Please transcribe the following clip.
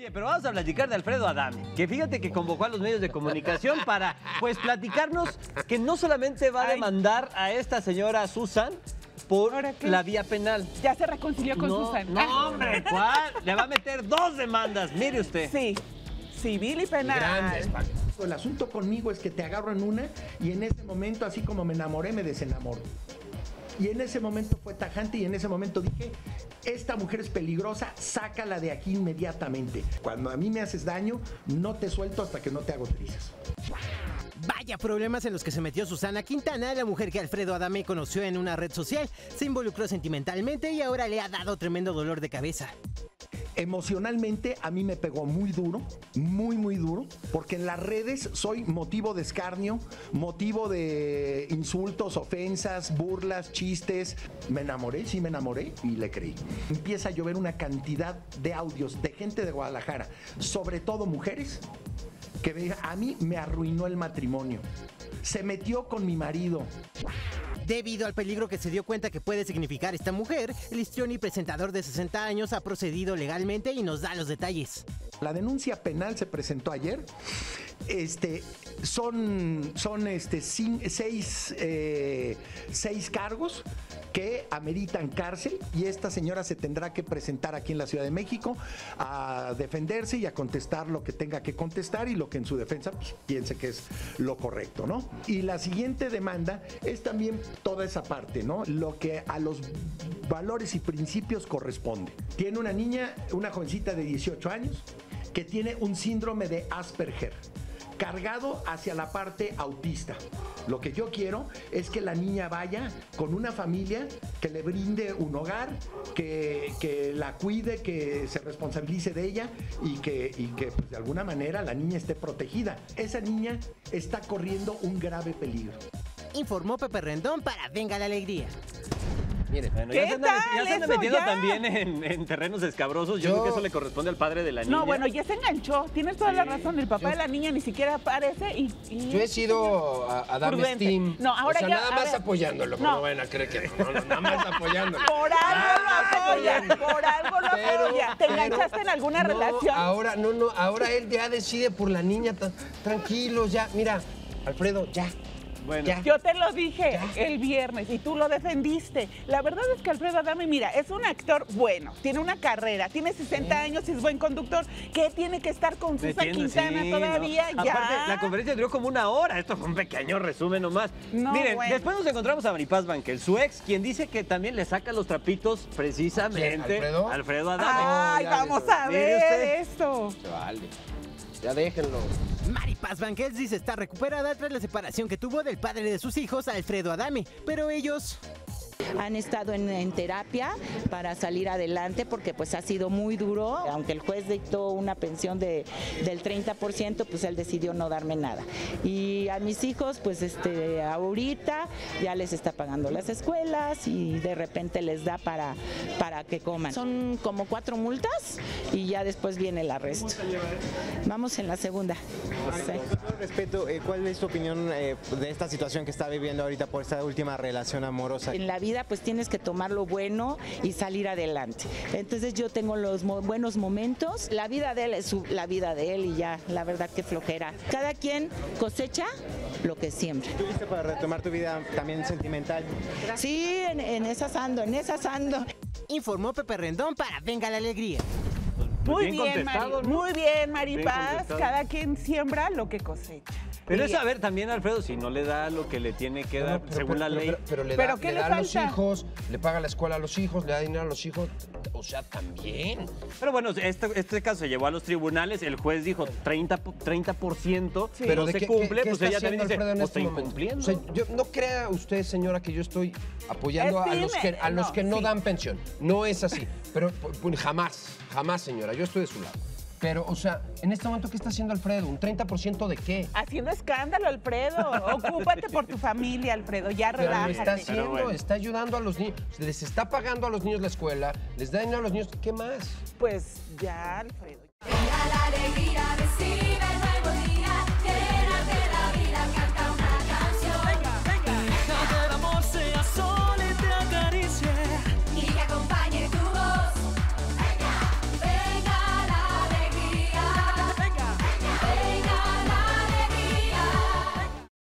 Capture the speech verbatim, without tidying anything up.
Oye, pero vamos a platicar de Alfredo Adame, que fíjate que convocó a los medios de comunicación para, pues, platicarnos que no solamente va a demandar a esta señora Susan por la vía penal. Ya se reconcilió con no, Susan. No, hombre, ¿cuál? Le va a meter dos demandas, mire usted. Sí, civil y penal. Grandes. El asunto conmigo es que te agarro en una y en ese momento, así como me enamoré, me desenamoro. Y en ese momento fue tajante y en ese momento dije, esta mujer es peligrosa, sácala de aquí inmediatamente. Cuando a mí me haces daño, no te suelto hasta que no te hago trizas. Vaya problemas en los que se metió Susana Quintana, la mujer que Alfredo Adame conoció en una red social. Se involucró sentimentalmente y ahora le ha dado tremendo dolor de cabeza. Emocionalmente a mí me pegó muy duro, muy muy duro, porque en las redes soy motivo de escarnio, motivo de insultos, ofensas, burlas, chistes. Me enamoré, sí me enamoré y le creí. Empieza a llover una cantidad de audios de gente de Guadalajara, sobre todo mujeres, que me digan, a mí me arruinó el matrimonio, se metió con mi marido. Debido al peligro que se dio cuenta que puede significar esta mujer, el histrioni presentador de sesenta años ha procedido legalmente y nos da los detalles. La denuncia penal se presentó ayer. Este, son son este, cinco, seis, eh, seis cargos que ameritan cárcel y esta señora se tendrá que presentar aquí en la Ciudad de México a defenderse y a contestar lo que tenga que contestar y lo que en su defensa pues, piense que es lo correcto, ¿no? Y la siguiente demanda es también toda esa parte, ¿no? Lo que a los valores y principios corresponde. Tiene una niña, una jovencita de dieciocho años que tiene un síndrome de Asperger, cargado hacia la parte autista. Lo que yo quiero es que la niña vaya con una familia que le brinde un hogar, que, que la cuide, que se responsabilice de ella y que, y que pues, de alguna manera la niña esté protegida. Esa niña está corriendo un grave peligro. Informó Pepe Rendón para Venga la Alegría. Mire, bueno, ¿Qué ya se anda, tal ya se anda eso, metiendo ya? también en, en terrenos escabrosos. Yo, Yo- creo que eso le corresponde al padre de la niña. No, bueno, ya se enganchó. Tienes toda Sí. la razón. El papá Yo- de la niña ni siquiera aparece y... y- Yo he sido a, a Dames Prudente. Team. No, ahora o sea, ya- nada a más ver. apoyándolo, No. no vayan a creer que no, no, no, nada más apoyándolo. Por algo lo Ah, apoya, por algo lo Pero- apoya. ¿Te pero- enganchaste en alguna no, relación? Ahora, no, no, ahora él ya decide por la niña, tan- tranquilos, ya. Mira, Alfredo, ya. Bueno. Ya. Yo te lo dije Ya. el viernes y tú lo defendiste. La verdad es que Alfredo Adame, mira, es un actor bueno, tiene una carrera, tiene sesenta años y es buen conductor. ¿Qué tiene que estar con ¿Me Susan entiendes? Quintana Sí, todavía? ¿no? Ya. Aparte, la conferencia duró como una hora. Esto fue un pequeño resumen nomás. No, Miren, bueno. después nos encontramos a Maripaz Banquel, su ex, quien dice que también le saca los trapitos precisamente ¿Quién, Alfredo? Alfredo Adame. Ay, ya, vamos ya. a Mire ver usted. esto. Vale. Ya déjenlo. Maripaz Banquels dice estar recuperada tras la separación que tuvo del padre de sus hijos, Alfredo Adame, pero ellos... Han estado en, en terapia para salir adelante porque pues ha sido muy duro. Aunque el juez dictó una pensión de, del treinta por ciento, pues él decidió no darme nada. Y a mis hijos pues este ahorita ya les está pagando las escuelas y de repente les da para, para que coman. Son como cuatro multas y ya después viene el arresto. Vamos en la segunda. Sí. Con todo respeto, eh, ¿cuál es tu opinión eh, de esta situación que está viviendo ahorita por esta última relación amorosa? En la vida pues tienes que tomar lo bueno y salir adelante. Entonces yo tengo los mo- buenos momentos. La vida de él es su- la vida de él y ya, la verdad que flojera. Cada quien cosecha lo que siembra. ¿Tú listo para retomar tu vida también sentimental? Sí, en, en esas ando, en esas ando. Informó Pepe Rendón para Venga la Alegría. Muy bien bien, contestado, Mari. ¿no? Muy bien, Maripaz. contestado. Cada quien siembra lo que cosecha. Pero Y- es saber también, Alfredo, si no le da lo que le tiene que dar No, pero- según pero- la pero- ley. Pero, pero le ¿Pero da, qué le le da a los falta? hijos, le paga la escuela a los hijos, le da dinero a los hijos. O sea, también. Pero bueno, este, este caso se llevó a los tribunales, el juez dijo treinta, treinta por ciento, Sí. pero no ¿de se qué- cumple, qué- qué pues está ella también haciendo dice, Alfredo en pues este está momento? incumpliendo. O sea, yo, no crea usted, señora, que yo estoy apoyando a los que, a los Estime, que no no, sí. dan pensión. No es así. Pero pu- jamás, jamás, señora. Yo estoy de su lado. Pero, o sea, en este momento, ¿qué está haciendo Alfredo? ¿Un treinta por ciento de qué? Haciendo escándalo, Alfredo. Ocúpate por tu familia, Alfredo. Ya Pero lo relájate. está haciendo, Pero bueno. está ayudando a los niños. Les está pagando a los niños la escuela, les da dinero a los niños. ¿Qué más? Pues ya, Alfredo.